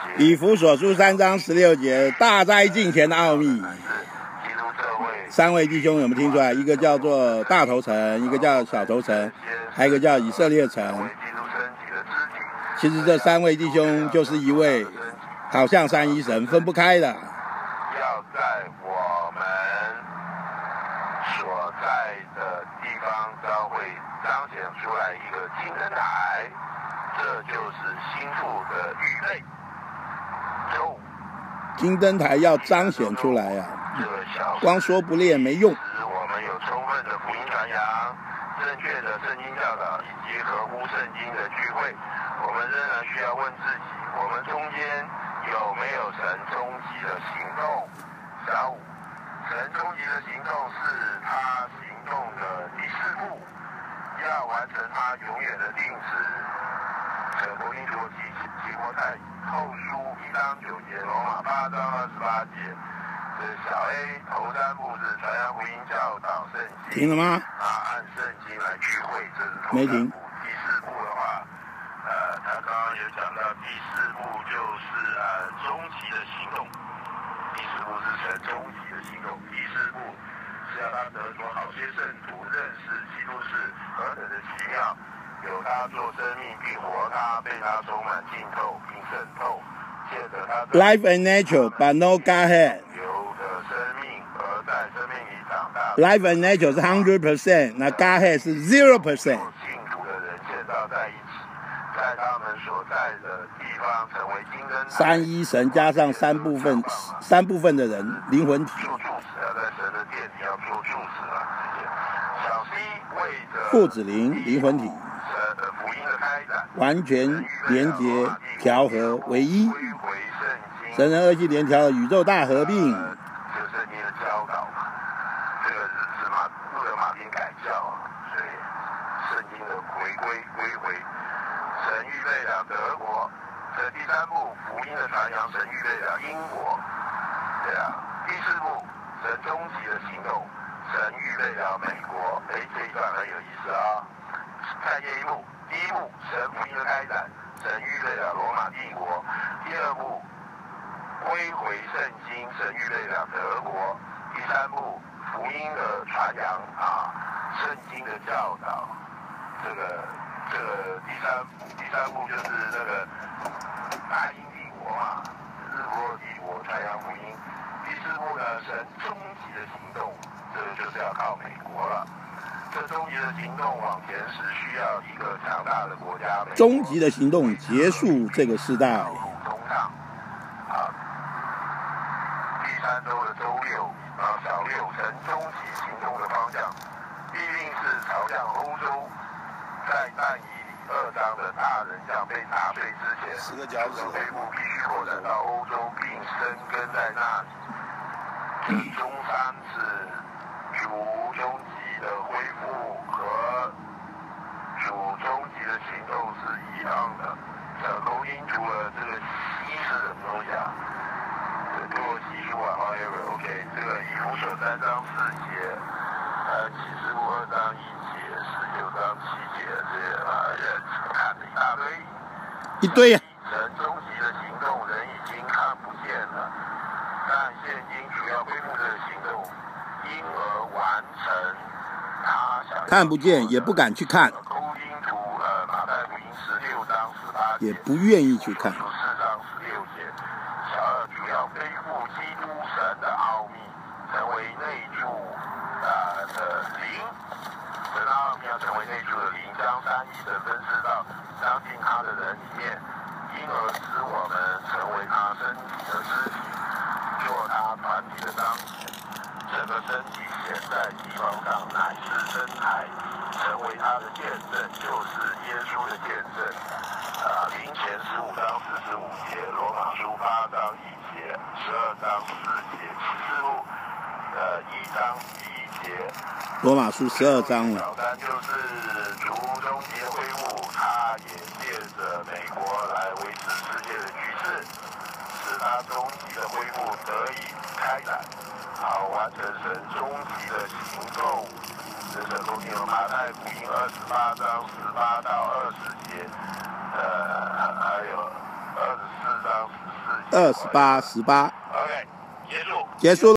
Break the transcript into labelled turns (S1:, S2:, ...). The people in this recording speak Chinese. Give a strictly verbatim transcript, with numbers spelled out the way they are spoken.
S1: 以弗所书三章十六节，大灾近前的奥秘。三位弟兄有没有听出来？一个叫做大头城，一个叫小头城，还有一个叫以色列城。其实这三位弟兄就是一位，好像三一神，分不开的。
S2: 要在我们所在的地方教会彰显出来一个金灯台，这就是心腹的预备。周
S1: 金灯台要彰显出来呀、啊，光说不练没用。
S2: 我们有充分的福音传扬、正确的圣经教导以及合乎圣经的聚会，我们仍然需要问自己：我们中间有没有神终极的行动？小五，神终极的行动是他行动的第四步，要完成他永远的定旨。这福音逻辑提摩太后书一章九节，罗马八章二十八节。这小 A 头三步是传扬福音、教导圣经。
S1: 听了吗？
S2: 啊，按圣经来聚会，这是头三步。
S1: 没停。
S2: 第四步的话，呃，他刚刚有讲到，第四步就是呃终极的行动。第四步是神终极的行动。第四步是要他得着好些圣徒认识基督是何等的奇妙。有他做生命，并活他，被他充满浸透，并渗透，借着他的
S1: Life and nature, but no Godhead.
S2: 有的生命而在生命里长大。
S1: Life and nature 是 hundred percent， 那 Godhead 是 zero percent。
S2: 信徒的人建造在一起，在他们所在的地方成为金灯台。
S1: 三一神加上三部分，三部分的人灵魂体。
S2: 做柱子要在神的殿里要做柱子了。小 C 为着
S1: 父子灵灵魂体。
S2: 福音的开展，
S1: 完全连结调和为一，神人二气联调的宇宙大合并。
S2: 这个圣经的教导嘛，这个是马路德马丁改教啊，所以圣经的回归归回，神预备了德国。这第三步，福音的传扬，神预备了英国，对啊。第四步，神终极的行动，神预备了美国。哎，这一段很有意思啊。看见一幕，第一步，神福音的开展，神预备了罗马帝国；第二步，归回圣经，神预备了德国；第三步，福音的传扬啊，圣经的教导。这个这个第三第三步就是这个大英帝国嘛，日不落帝国传扬福音。第四步呢，神终极的行动，这个就是要靠美国了。这终极的行动往前时，需要一个强大的国家。
S1: 终极的行动结束这个时代。
S2: 通畅啊，第三周的周六啊，小六，神终极行动的方向必定是朝向欧洲。在但以理二章的大人将被打碎之前，
S1: 十个脚趾
S2: 恢复必须扩展到欧洲，并生根在那里。这中山是主终极的恢复和主终极的行动是一样的。小口音除了这个西是什么东西啊？这多西书啊 ，however OK， 这个以弗所三章四节，呃，启示录二章一节，十九章七节，这些啊，看了一大堆。
S1: 一堆呀、
S2: 啊。神终极的行动人已经看不见了，但现今主要恢复这个行动，因而完成他想
S1: 看不见也不敢去看，也不愿意去看。
S2: 四章十六节，小二主要恢复基督神的奥秘，成为内住呃的灵。神的奥秘要成为内住的灵，将三一神分赐到相信他的人里面，因而使我们成为他身体的肢体，做他团体的彰显。这个身体显在地方上乃是真台，成为他的见证，就是耶稣的见证。啊，林前十五章四十五节，罗马书八章一节，十二章四节，启示录呃一章一节。
S1: 罗马书十二章了。
S2: 挑战就是主终极的恢复，他也借着美国来维持世界的局势，使他终极的恢复得以开展。好，完成神终极的行动。这是公牛马太福音二十八章十八到二十节，呃，还有二十四章十四
S1: 二十八十八。
S2: OK，结束。
S1: 结束了。